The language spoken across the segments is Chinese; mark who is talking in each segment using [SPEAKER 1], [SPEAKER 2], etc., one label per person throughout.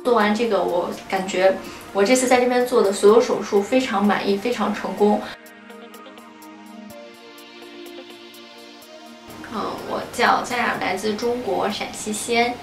[SPEAKER 1] 做完这个，我感觉我这次在这边做的所有手术非常满意，非常成功。我叫佳雅，来自中国陕西西安。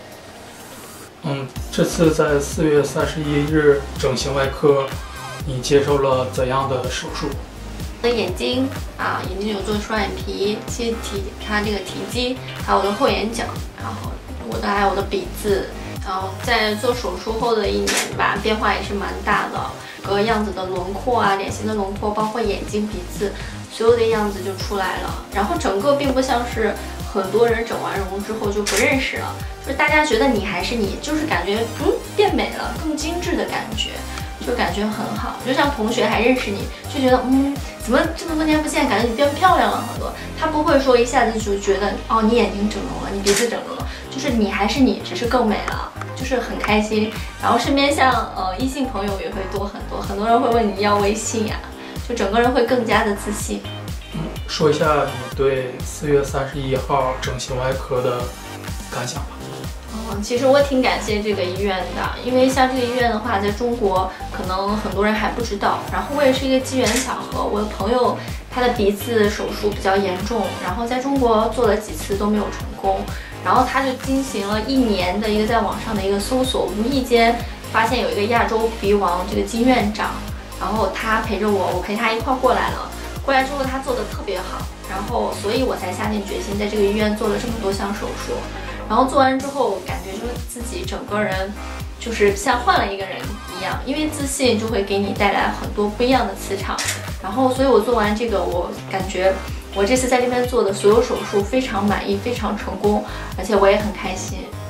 [SPEAKER 2] 这次在4月31日整形外科，你接受了怎样的手术？
[SPEAKER 1] 我的眼睛有做双眼皮，它这个提肌，还有我的后眼角，然后还有我的鼻子。然后在做手术后的1年吧，变化也是蛮大的，整个样子的轮廓脸型的轮廓，包括眼睛、鼻子，所有的样子就出来了。然后整个并不像是很多人整完容之后就不认识了，就是大家觉得你还是你，就是感觉变美了，更精致的感觉，就感觉很好。就像同学还认识你，就觉得怎么这么多年不见，感觉你变漂亮了很多。他不会说一下子就觉得你眼睛整容了，你鼻子整容了，就是你还是你，只是更美了，就是很开心。然后身边像异性朋友也会多很多，很多人会问你要微信呀，就整个人会更加的自信。
[SPEAKER 2] 说一下你对4月31号整形外科的感想吧。
[SPEAKER 1] 其实我挺感谢这个医院的，因为像这个医院的话，在中国可能很多人还不知道。然后我也是一个机缘巧合，我的朋友他的鼻子手术比较严重，然后在中国做了几次都没有成功，然后他就进行了1年的一个在网上的一个搜索，无意间发现有一个亚洲鼻王这个金院长，然后他陪着我陪他一块过来了。过来之后他做的特别好，然后所以我才下定决心在这个医院做了这么多项手术。然后做完之后，感觉就是自己整个人就是像换了一个人一样，因为自信就会给你带来很多不一样的磁场。然后，所以我做完这个，我感觉我这次在这边做的所有手术非常满意，非常成功，而且我也很开心。